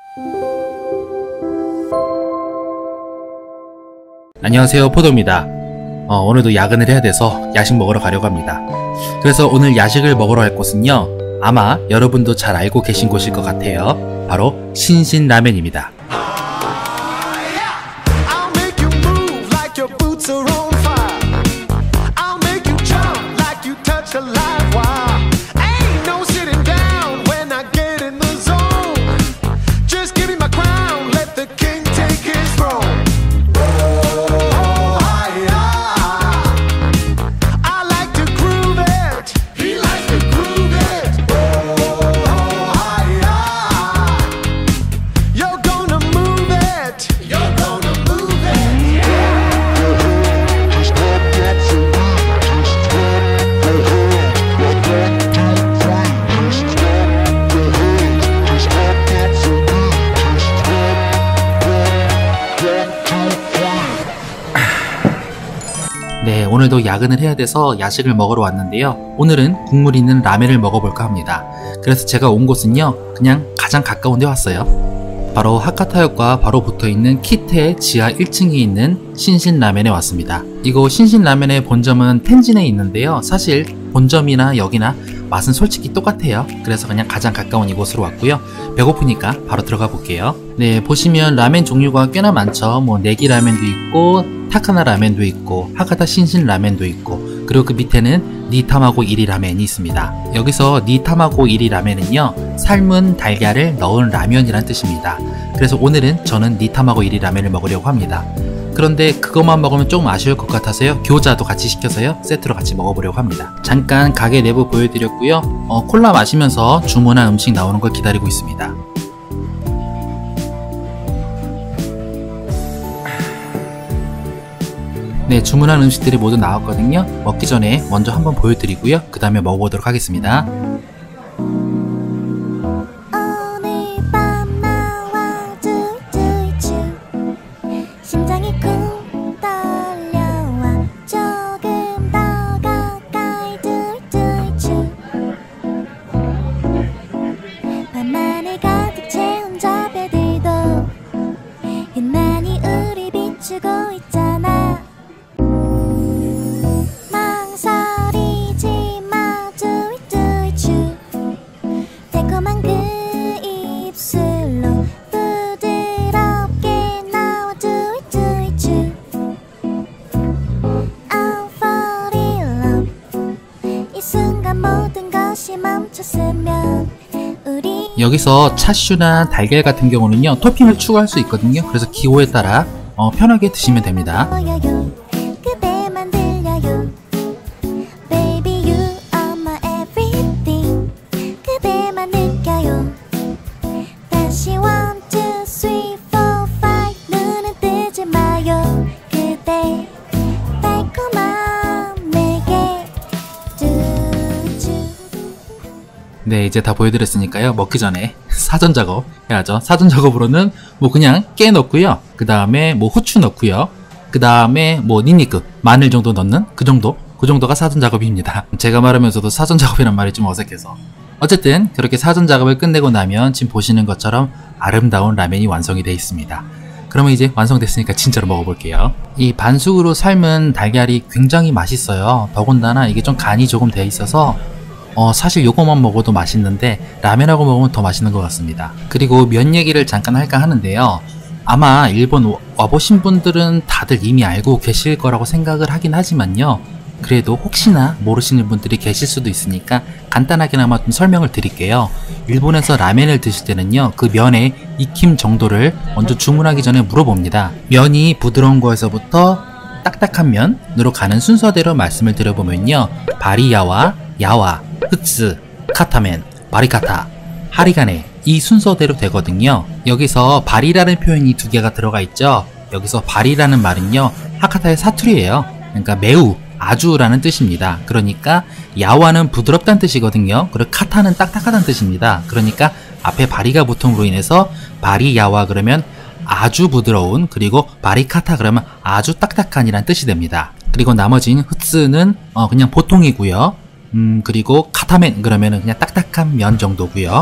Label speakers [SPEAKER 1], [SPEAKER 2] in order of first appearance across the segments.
[SPEAKER 1] 안녕하세요, 포도입니다. 오늘도 야근을 해야 돼서 야식 먹으러 가려고 합니다. 그래서 오늘 야식을 먹으러 갈 곳은요, 아마 여러분도 잘 알고 계신 곳일 것 같아요. 바로 신신라면입니다. 네, 오늘도 야근을 해야 돼서 야식을 먹으러 왔는데요. 오늘은 국물 있는 라면을 먹어볼까 합니다. 그래서 제가 온 곳은요, 그냥 가장 가까운 데 왔어요. 바로 하카타역과 바로 붙어있는 키테 지하 1층에 있는 신신라면에 왔습니다. 이거 신신라면의 본점은 텐진에 있는데요. 사실 본점이나 여기나 맛은 솔직히 똑같아요. 그래서 그냥 가장 가까운 이곳으로 왔고요. 배고프니까 바로 들어가 볼게요. 네, 보시면 라멘 종류가 꽤나 많죠. 뭐 내기 라멘도 있고 타카나 라멘도 있고 하카타 신신 라멘도 있고, 그리고 그 밑에는 니타마고 이리 라멘이 있습니다. 여기서 니타마고 이리 라멘은요, 삶은 달걀을 넣은 라면이란 뜻입니다. 그래서 오늘은 저는 니타마고 이리 라멘을 먹으려고 합니다. 그런데 그것만 먹으면 조금 아쉬울 것 같아서요, 교자도 같이 시켜서요, 세트로 같이 먹어보려고 합니다. 잠깐 가게 내부 보여드렸고요. 콜라 마시면서 주문한 음식 나오는 걸 기다리고 있습니다. 네, 주문한 음식들이 모두 나왔거든요. 먹기 전에 먼저 한번 보여드리고요, 그 다음에 먹어보도록 하겠습니다. 여기서 차슈나 달걀 같은 경우는요, 토핑을 추가할 수 있거든요. 그래서 기호에 따라 편하게 드시면 됩니다. 네, 이제 다 보여드렸으니까요, 먹기 전에 사전 작업 해야죠. 사전 작업으로는 뭐 그냥 깨 넣고요, 그 다음에 뭐 후추 넣고요, 그 다음에 뭐 닌니크, 마늘 정도 넣는 그 정도가 사전 작업입니다. 제가 말하면서도 사전 작업이란 말이 좀 어색해서, 어쨌든 그렇게 사전 작업을 끝내고 나면 지금 보시는 것처럼 아름다운 라면이 완성이 되어 있습니다. 그러면 이제 완성됐으니까 진짜로 먹어볼게요. 이 반숙으로 삶은 달걀이 굉장히 맛있어요. 더군다나 이게 좀 간이 조금 되어 있어서 사실 요거만 먹어도 맛있는데 라면하고 먹으면 더 맛있는 것 같습니다. 그리고 면 얘기를 잠깐 할까 하는데요, 아마 일본 와보신 분들은 다들 이미 알고 계실 거라고 생각을 하긴 하지만요, 그래도 혹시나 모르시는 분들이 계실 수도 있으니까 간단하게나마 좀 설명을 드릴게요. 일본에서 라면을 드실 때는요, 그 면의 익힘 정도를 먼저 주문하기 전에 물어봅니다. 면이 부드러운 거에서부터 딱딱한 면으로 가는 순서대로 말씀을 드려보면요, 바리야와, 야와, 흐츠, 카타멘, 바리카타, 하리가네, 이 순서대로 되거든요. 여기서 바리라는 표현이 두 개가 들어가 있죠. 여기서 바리라는 말은요, 하카타의 사투리예요. 그러니까 매우, 아주라는 뜻입니다. 그러니까 야와는 부드럽다는 뜻이거든요. 그리고 카타는 딱딱하다는 뜻입니다. 그러니까 앞에 바리가 붙음으로 인해서 바리야와 그러면 아주 부드러운, 그리고 바리카타 그러면 아주 딱딱한이란 뜻이 됩니다. 그리고 나머지는 흐츠는 그냥 보통이고요. 그리고 카타멘 그러면은 그냥 딱딱한 면 정도고요.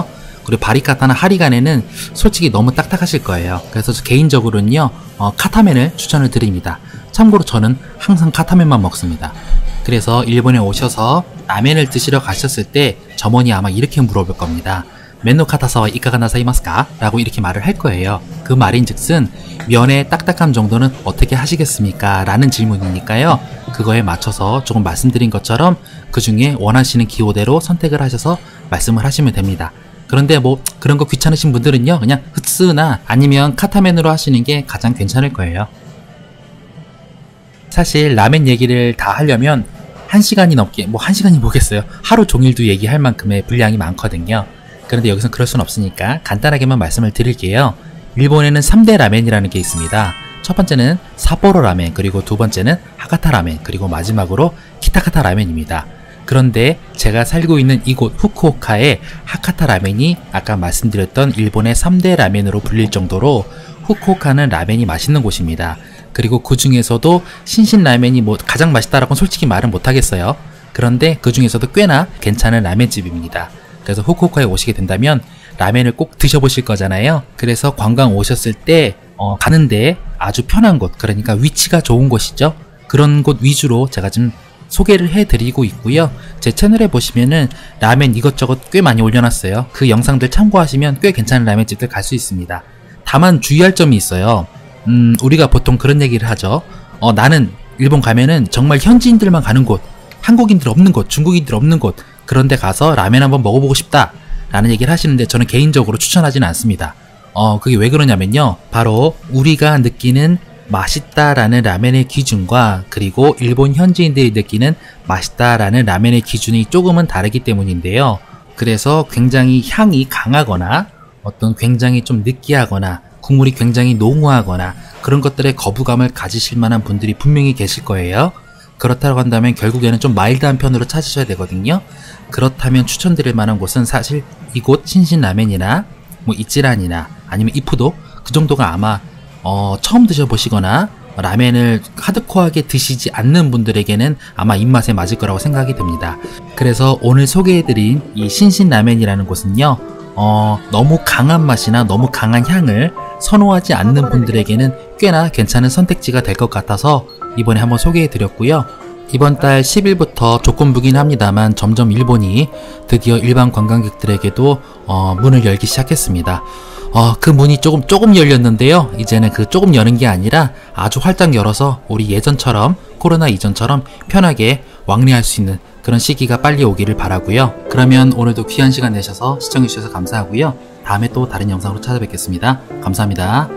[SPEAKER 1] 그리고 바리카타나 하리가네는 솔직히 너무 딱딱하실 거예요. 그래서 개인적으로는요, 카타멘을 추천을 드립니다. 참고로 저는 항상 카타멘만 먹습니다. 그래서 일본에 오셔서 라멘을 드시러 가셨을 때 점원이 아마 이렇게 물어볼 겁니다. 맨노 카타사와 이카가 나사이마스까? 라고 이렇게 말을 할 거예요. 그 말인즉슨 면의 딱딱함 정도는 어떻게 하시겠습니까? 라는 질문이니까요. 그거에 맞춰서 조금 말씀드린 것처럼 그 중에 원하시는 기호대로 선택을 하셔서 말씀을 하시면 됩니다. 그런데 뭐 그런 거 귀찮으신 분들은요, 그냥 흑스나 아니면 카타멘으로 하시는 게 가장 괜찮을 거예요. 사실 라멘 얘기를 다 하려면 1시간이 넘게, 뭐 1시간이 뭐겠어요. 하루 종일도 얘기할 만큼의 분량이 많거든요. 그런데 여기선 그럴 순 없으니까 간단하게만 말씀을 드릴게요. 일본에는 3대 라멘이라는 게 있습니다. 첫 번째는 삿포로 라멘, 그리고 두 번째는 하카타 라멘, 그리고 마지막으로 키타카타 라멘입니다. 그런데 제가 살고 있는 이곳 후쿠오카의 하카타 라멘이 아까 말씀드렸던 일본의 3대 라멘으로 불릴 정도로 후쿠오카는 라멘이 맛있는 곳입니다. 그리고 그 중에서도 신신 라멘이 뭐 가장 맛있다라고는 솔직히 말은 못하겠어요. 그런데 그 중에서도 꽤나 괜찮은 라멘집입니다. 그래서 후쿠오카에 오시게 된다면 라멘을 꼭 드셔보실 거잖아요. 그래서 관광 오셨을 때 가는데 아주 편한 곳, 그러니까 위치가 좋은 곳이죠. 그런 곳 위주로 제가 좀 소개를 해드리고 있고요. 제 채널에 보시면은 라멘 이것저것 꽤 많이 올려놨어요. 그 영상들 참고하시면 꽤 괜찮은 라멘집들 갈 수 있습니다. 다만 주의할 점이 있어요. 우리가 보통 그런 얘기를 하죠. 나는 일본 가면은 정말 현지인들만 가는 곳, 한국인들 없는 곳, 중국인들 없는 곳, 그런 데 가서 라멘 한번 먹어보고 싶다 라는 얘기를 하시는데 저는 개인적으로 추천하지는 않습니다. 그게 왜 그러냐면요, 바로 우리가 느끼는 맛있다라는 라멘의 기준과 그리고 일본 현지인들이 느끼는 맛있다라는 라멘의 기준이 조금은 다르기 때문인데요. 그래서 굉장히 향이 강하거나 어떤 굉장히 좀 느끼하거나 국물이 굉장히 농후하거나 그런 것들에 거부감을 가지실 만한 분들이 분명히 계실 거예요. 그렇다고 한다면 결국에는 좀 마일드한 편으로 찾으셔야 되거든요. 그렇다면 추천드릴 만한 곳은 사실 이곳 신신라멘이나 뭐 이찌란이나 아니면 이푸도, 그 정도가 아마 처음 드셔보시거나 라멘을 하드코어하게 드시지 않는 분들에게는 아마 입맛에 맞을 거라고 생각이 듭니다. 그래서 오늘 소개해드린 이 신신라멘이라는 곳은요, 너무 강한 맛이나 너무 강한 향을 선호하지 않는 분들에게는 꽤나 괜찮은 선택지가 될 것 같아서 이번에 한번 소개해드렸고요. 이번 달 10일부터 조건부긴 합니다만 점점 일본이 드디어 일반 관광객들에게도 문을 열기 시작했습니다. 그 문이 조금 열렸는데요. 이제는 그 조금 여는 게 아니라 아주 활짝 열어서 우리 예전처럼, 코로나 이전처럼 편하게 왕래할 수 있는 그런 시기가 빨리 오기를 바라고요. 그러면 오늘도 귀한 시간 내셔서 시청해주셔서 감사하고요. 다음에 또 다른 영상으로 찾아뵙겠습니다. 감사합니다.